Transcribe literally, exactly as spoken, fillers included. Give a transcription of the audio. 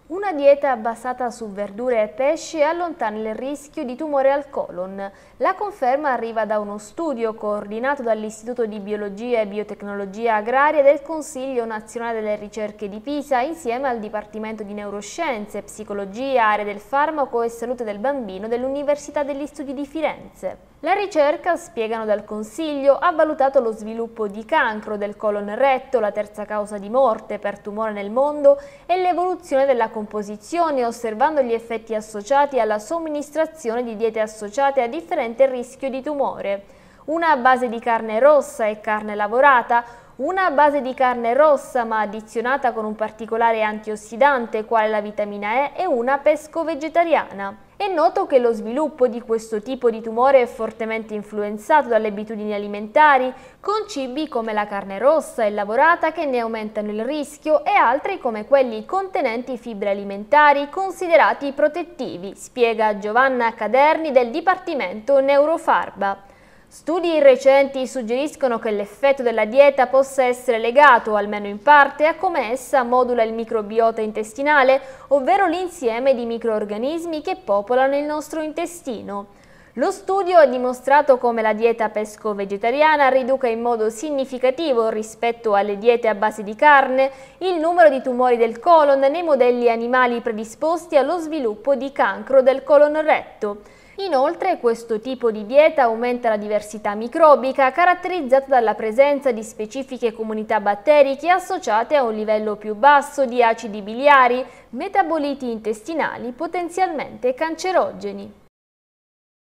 Una dieta basata su verdure e pesce allontana il rischio di tumore al colon. La conferma arriva da uno studio coordinato dall'Istituto di Biologia e Biotecnologia Agraria del Consiglio Nazionale delle Ricerche di Pisa insieme al Dipartimento di Neuroscienze, Psicologia, Area del Farmaco e Salute del Bambino dell'Università degli Studi di Firenze. La ricerca, spiegano dal Consiglio, ha valutato lo sviluppo di cancro del colon retto, la terza causa di morte per tumore nel mondo, e l'evoluzione della composizione, osservando gli effetti associati alla somministrazione di diete associate a differente rischio di tumore. Una a base di carne rossa e carne lavorata, una a base di carne rossa ma addizionata con un particolare antiossidante quale la vitamina E e una pesco-vegetariana. È noto che lo sviluppo di questo tipo di tumore è fortemente influenzato dalle abitudini alimentari, con cibi come la carne rossa e lavorata che ne aumentano il rischio e altri come quelli contenenti fibre alimentari considerati protettivi, spiega Giovanna Caderni del Dipartimento Neurofarba. Studi recenti suggeriscono che l'effetto della dieta possa essere legato, almeno in parte, a come essa modula il microbiota intestinale, ovvero l'insieme di microrganismi che popolano il nostro intestino. Lo studio ha dimostrato come la dieta pesco-vegetariana riduca in modo significativo rispetto alle diete a base di carne il numero di tumori del colon nei modelli animali predisposti allo sviluppo di cancro del colon retto. Inoltre, questo tipo di dieta aumenta la diversità microbica caratterizzata dalla presenza di specifiche comunità batteriche associate a un livello più basso di acidi biliari, metaboliti intestinali potenzialmente cancerogeni.